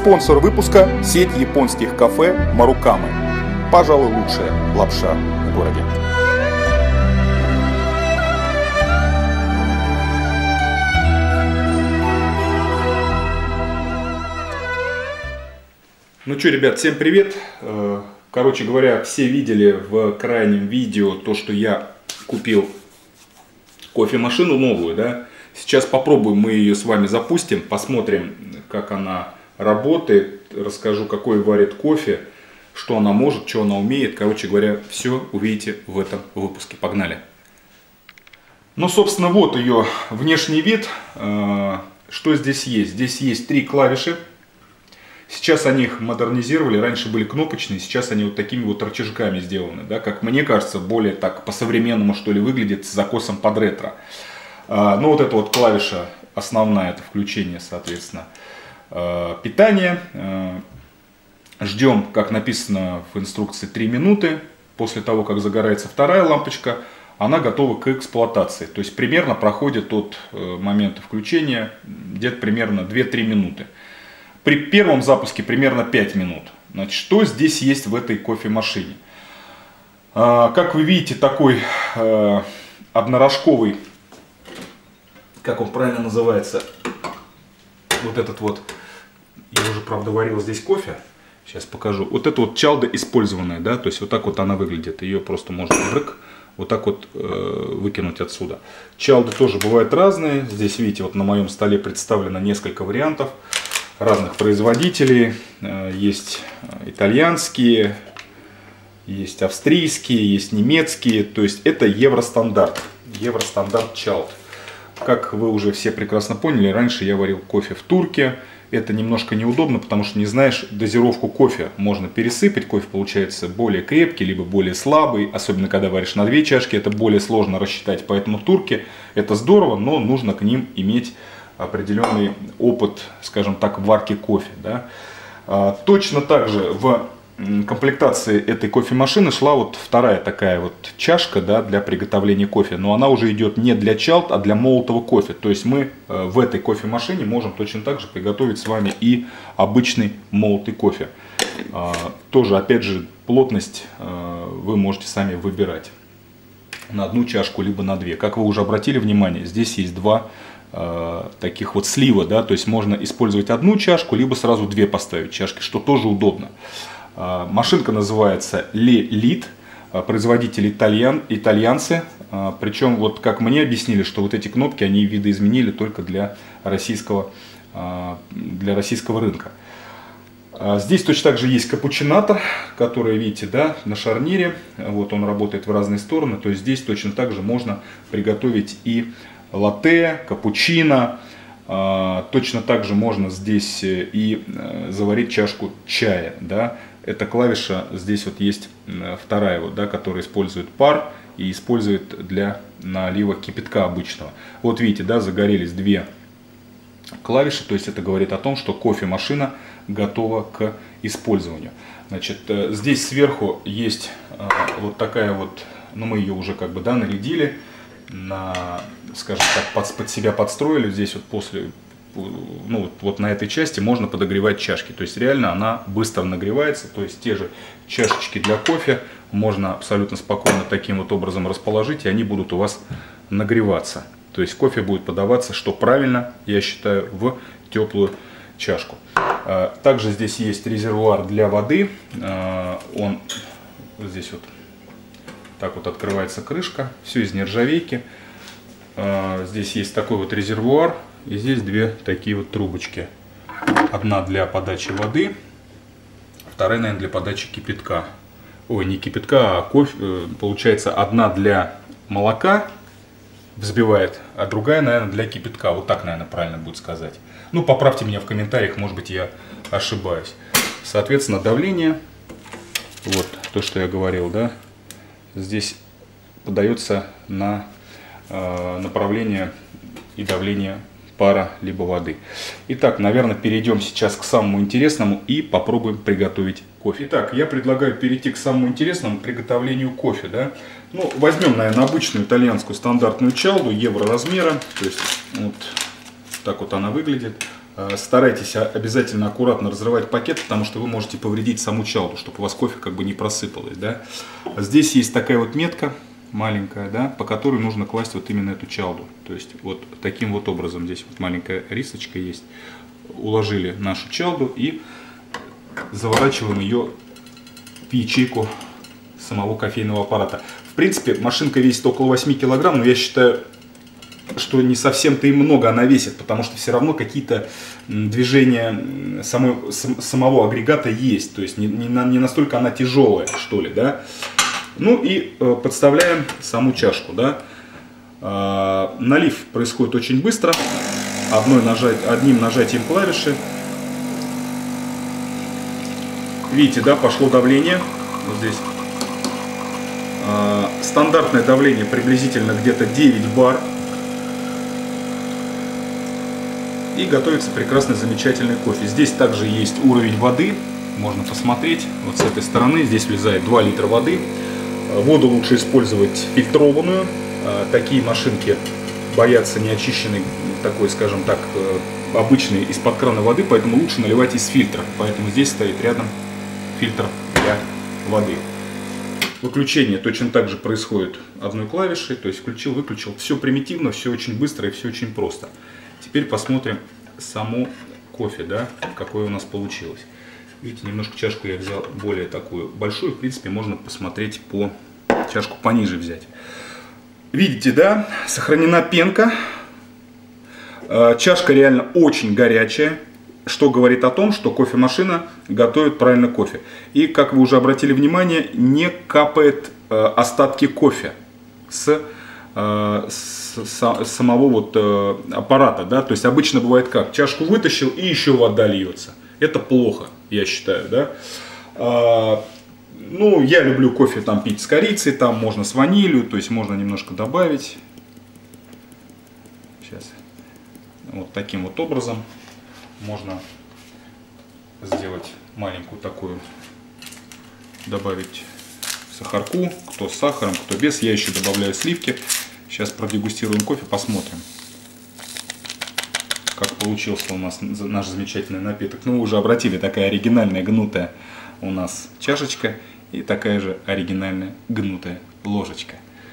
Спонсор выпуска – сеть японских кафе Марукамы. Пожалуй, лучшая лапша в городе. Ну что, ребят, всем привет! Короче говоря, все видели в крайнем видео то, что я купил кофемашину новую, да? Сейчас попробуем, мы ее с вами запустим, посмотрим, как она работает, расскажу, какой варит кофе, что она может, что она умеет. Короче говоря, все увидите в этом выпуске. Погнали! Ну, собственно, вот ее внешний вид. Что здесь есть? Здесь есть 3 клавиши. Сейчас они их модернизировали, раньше были кнопочные, сейчас они вот такими вот рычажками сделаны, да, как мне кажется, более так по-современному, что ли, выглядит, с закосом под ретро. Ну, вот эта вот клавиша основная, это включение, соответственно, питания. Ждем, как написано в инструкции, 3 минуты. После того, как загорается вторая лампочка, она готова к эксплуатации. То есть примерно проходит от момента включения где-то примерно 2-3 минуты. При первом запуске примерно 5 минут. Значит, что здесь есть в этой кофемашине? Как вы видите, такой однорожковый, как он правильно называется, вот этот вот, я уже, правда, варил здесь кофе, сейчас покажу. Вот это вот чалда использованная, да, то есть вот так вот она выглядит, ее просто можно вот так вот выкинуть отсюда. Чалды тоже бывают разные, здесь, видите, вот на моем столе представлено несколько вариантов разных производителей, есть итальянские, есть австрийские, есть немецкие, то есть это евростандарт чалд. Как вы уже все прекрасно поняли, раньше я варил кофе в турке. Это немножко неудобно, потому что не знаешь дозировку кофе. Можно пересыпать, кофе получается более крепкий, либо более слабый. Особенно когда варишь на 2 чашки, это более сложно рассчитать. Поэтому турки это здорово, но нужно к ним иметь определенный опыт, скажем так, варки кофе. Да? Точно так же в комплектации этой кофемашины шла вот вторая такая вот чашка, да, для приготовления кофе, но она уже идет не для чалд, а для молотого кофе. То есть мы в этой кофемашине можем точно так же приготовить с вами и обычный молотый кофе. Тоже, опять же, плотность вы можете сами выбирать на 1 чашку либо на 2. Как вы уже обратили внимание, здесь есть 2 таких вот слива, да, то есть можно использовать 1 чашку, либо сразу 2 поставить чашки, что тоже удобно. Машинка называется Lelit, производитель итальянцы, причем вот как мне объяснили, что вот эти кнопки они видоизменили только для российского рынка. Здесь точно так же есть капучинатор, который, видите, да, на шарнире, вот он работает в разные стороны, то есть здесь точно так же можно приготовить и латте, капучино. Точно так же можно здесь и заварить чашку чая, да. Эта клавиша, здесь вот есть вторая, вот, да, которая использует пар и использует для налива кипятка обычного. Вот видите, да, загорелись 2 клавиши, то есть это говорит о том, что кофемашина готова к использованию. Значит, здесь сверху есть вот такая вот, ну мы ее уже как бы, да, нарядили, скажем так, под себя подстроили. Здесь вот после, ну, вот на этой части можно подогревать чашки. То есть реально она быстро нагревается. То есть те же чашечки для кофе можно абсолютно спокойно таким вот образом расположить, и они будут у вас нагреваться. То есть кофе будет подаваться, что правильно, я считаю, в теплую чашку. Также здесь есть резервуар для воды. Он здесь вот так вот открывается крышка, все из нержавейки. Здесь есть такой вот резервуар, и здесь 2 такие вот трубочки. Одна для подачи воды, вторая, наверное, для подачи кипятка. Ой, не кипятка, а кофе. Получается, одна для молока взбивает, а другая, наверное, для кипятка. Вот так, наверное, правильно будет сказать. Ну, поправьте меня в комментариях, может быть, я ошибаюсь. Соответственно, давление, вот то, что я говорил, да. Здесь подается на направление и давление пара либо воды. Итак, наверное, перейдем сейчас к самому интересному и попробуем приготовить кофе. Итак, я предлагаю перейти к самому интересному, приготовлению кофе. Да? Ну, возьмем, наверное, обычную итальянскую стандартную чалду евро размера. То есть вот так вот она выглядит. Старайтесь обязательно аккуратно разрывать пакет, потому что вы можете повредить саму чалду, чтобы у вас кофе как бы не просыпалось, да. Здесь есть такая вот метка маленькая, да, по которой нужно класть вот именно эту чалду. То есть вот таким вот образом здесь вот маленькая рисочка есть. Уложили нашу чалду и заворачиваем ее в ячейку самого кофейного аппарата. В принципе, машинка весит около 8 килограмм, но я считаю, что не совсем-то и много она весит, потому что все равно какие-то движения самого агрегата есть. То есть не настолько она тяжелая, что ли, да. Ну и подставляем саму чашку, да. Налив происходит очень быстро. Одним нажатием клавиши. Видите, да, пошло давление. Вот здесь. Стандартное давление приблизительно где-то 9 бар. И готовится прекрасный, замечательный кофе. Здесь также есть уровень воды. Можно посмотреть. Вот с этой стороны здесь влезает 2 литра воды. Воду лучше использовать фильтрованную. Такие машинки боятся неочищенной, такой, скажем так, обычной из-под крана воды, поэтому лучше наливать из фильтра. Поэтому здесь стоит рядом фильтр для воды. Выключение точно так же происходит одной клавишей, то есть включил, выключил. Все примитивно, все очень быстро и все очень просто. Теперь посмотрим саму кофе, да, какое у нас получилось. Видите, немножко чашку я взял более такую большую. В принципе, можно посмотреть по чашку пониже взять. Видите, да, сохранена пенка. Чашка реально очень горячая, что говорит о том, что кофемашина готовит правильно кофе. И, как вы уже обратили внимание, не капает остатки кофе с самого вот аппарата, да. То есть обычно бывает как: чашку вытащил и еще вода льется. Это плохо, я считаю, да. Ну, я люблю кофе там пить с корицей, там можно с ванилью, то есть можно немножко добавить. Сейчас. Вот таким вот образом можно сделать маленькую такую, добавить сахарку, кто с сахаром, кто без. Я еще добавляю сливки. Сейчас продегустируем кофе, посмотрим, как получился у нас наш замечательный напиток. Ну, вы уже обратили, такая оригинальная гнутая у нас чашечка и такая же оригинальная гнутая ложечка.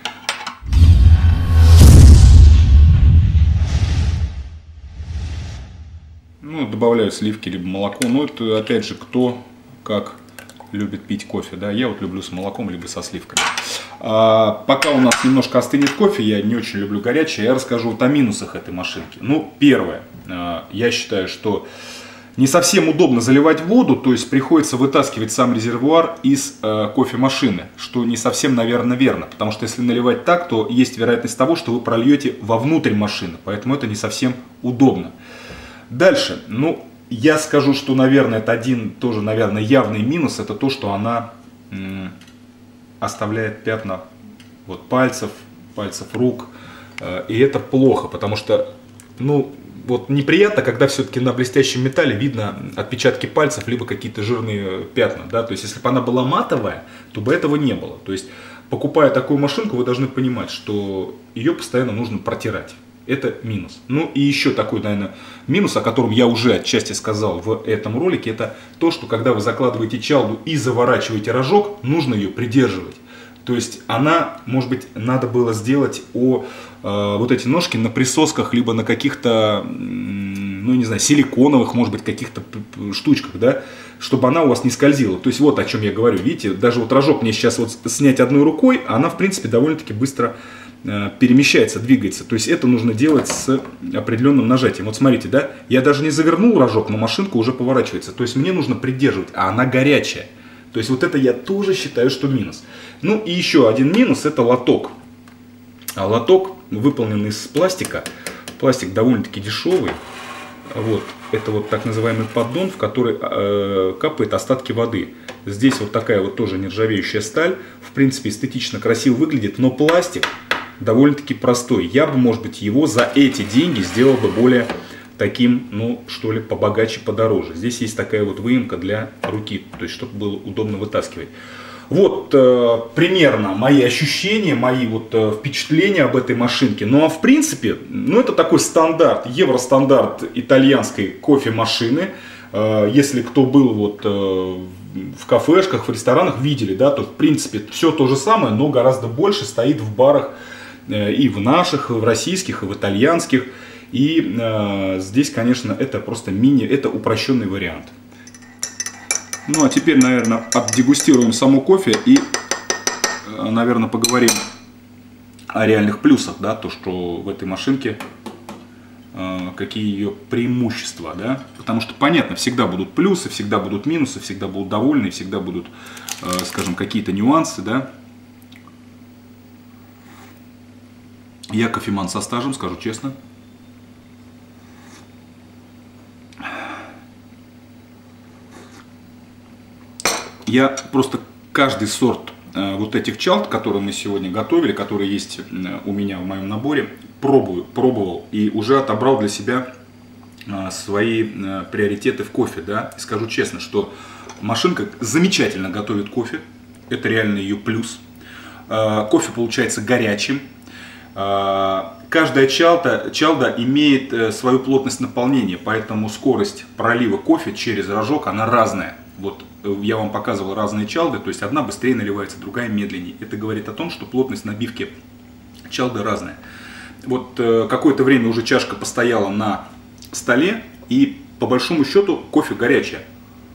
Ну, добавляю сливки либо молоко. Ну, это опять же кто как любит пить кофе, да. Я вот люблю с молоком либо со сливками. Пока у нас немножко остынет кофе, я не очень люблю горячее, я расскажу вот о минусах этой машинки. Ну, первое, я считаю, что не совсем удобно заливать воду, то есть приходится вытаскивать сам резервуар из кофемашины, что не совсем, наверное, верно, потому что если наливать так, то есть вероятность того, что вы прольете вовнутрь машины, поэтому это не совсем удобно. Дальше, ну, я скажу, что, наверное, это один тоже, наверное, явный минус, это то, что она оставляет пятна вот пальцев рук, и это плохо, потому что, ну, вот неприятно, когда все-таки на блестящем металле видно отпечатки пальцев, либо какие-то жирные пятна, да, то есть если бы она была матовая, то бы этого не было, то есть покупая такую машинку, вы должны понимать, что ее постоянно нужно протирать, это минус. Ну и еще такой, наверное, минус, о котором я уже отчасти сказал в этом ролике, это то, что когда вы закладываете чалду и заворачиваете рожок, нужно ее придерживать. То есть она, может быть, надо было сделать вот эти ножки на присосках, либо на каких-то, ну не знаю, силиконовых, может быть, каких-то штучках, да, чтобы она у вас не скользила. То есть вот о чем я говорю. Видите, даже вот рожок мне сейчас вот снять одной рукой, а она, в принципе, довольно-таки быстро перемещается, двигается. То есть это нужно делать с определенным нажатием. Вот смотрите, да, я даже не завернул рожок, но машинка уже поворачивается. То есть мне нужно придерживать, а она горячая. То есть вот это я тоже считаю, что минус. Ну и еще один минус — это лоток. А лоток выполнен из пластика. Пластик довольно-таки дешевый. Вот. Это вот так называемый поддон, в который капает остатки воды. Здесь вот такая вот тоже нержавеющая сталь. В принципе, эстетично, красиво выглядит, но пластик довольно-таки простой. Я бы, может быть, его за эти деньги сделал бы более таким, ну, что ли, побогаче, подороже. Здесь есть такая вот выемка для руки, то есть, чтобы было удобно вытаскивать. Вот примерно мои ощущения, мои вот впечатления об этой машинке. Ну а в принципе, ну это такой стандарт, евростандарт итальянской кофемашины. Если кто был вот в кафешках, в ресторанах, видели, да, то в принципе все то же самое, но гораздо больше стоит в барах и в наших, в российских, и в итальянских. И здесь, конечно, это просто это упрощенный вариант. Ну а теперь, наверное, отдегустируем саму кофе и, наверное, поговорим о реальных плюсах, да, то, что в этой машинке, какие ее преимущества, да, потому что, понятно, всегда будут плюсы, всегда будут минусы, всегда будут довольны, всегда будут, скажем, какие-то нюансы, да. Я кофеман со стажем, скажу честно. Я просто каждый сорт вот этих чалт, которые мы сегодня готовили, которые есть у меня в моем наборе, пробовал и уже отобрал для себя свои приоритеты в кофе. Да? И скажу честно, что машинка замечательно готовит кофе, это реально ее плюс. Кофе получается горячим. Каждая чалда имеет свою плотность наполнения, поэтому скорость пролива кофе через рожок, она разная. Вот я вам показывал разные чалды, то есть одна быстрее наливается, другая медленнее. Это говорит о том, что плотность набивки чалды разная. Вот какое-то время уже чашка постояла на столе, и по большому счету кофе горячая.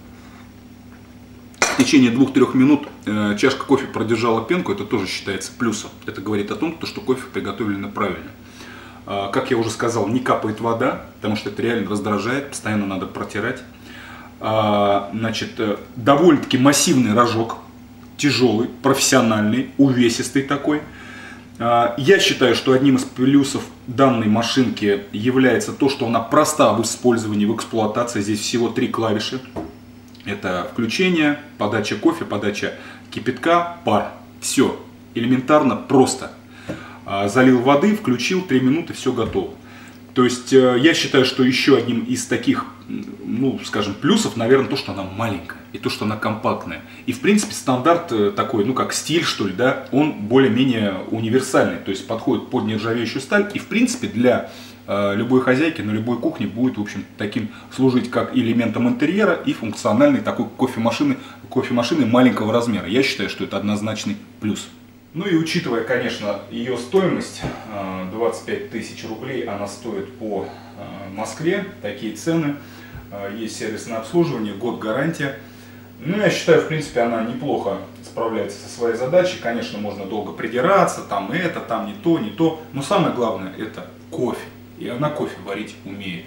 В течение 2-3 минут чашка кофе продержала пенку, это тоже считается плюсом. Это говорит о том, что кофе приготовлено правильно. Как я уже сказал, не капает вода, потому что это реально раздражает, постоянно надо протирать. Значит, довольно-таки массивный рожок, тяжелый, профессиональный, увесистый такой. Я считаю, что одним из плюсов данной машинки является то, что она проста в использовании, в эксплуатации. Здесь всего 3 клавиши. Это включение, подача кофе, подача кипятка, пар. Все элементарно, просто. Залил воды, включил, 3 минуты, все готово. То есть я считаю, что еще одним из таких, ну, скажем, плюсов, наверное, то, что она маленькая и то, что она компактная. И, в принципе, стандарт такой, ну, как стиль, что ли, да, он более-менее универсальный, то есть подходит под нержавеющую сталь. И, в принципе, для любой хозяйки на любой кухне будет, в общем, таким служить как элементом интерьера и функциональной такой кофемашины маленького размера. Я считаю, что это однозначный плюс. Ну и учитывая, конечно, ее стоимость, 25 тысяч рублей она стоит по Москве, такие цены, есть сервисное обслуживание, год гарантия. Ну, я считаю, в принципе, она неплохо справляется со своей задачей. Конечно, можно долго придираться, там это, там не то, не то. Но самое главное, это кофе. И она кофе варить умеет.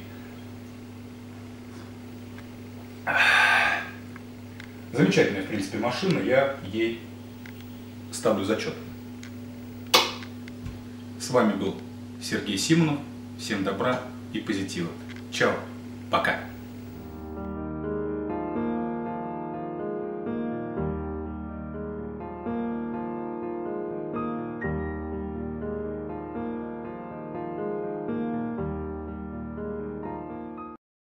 Замечательная, в принципе, машина, я ей ставлю зачет. С вами был Сергей Симонов. Всем добра и позитива. Чао. Пока.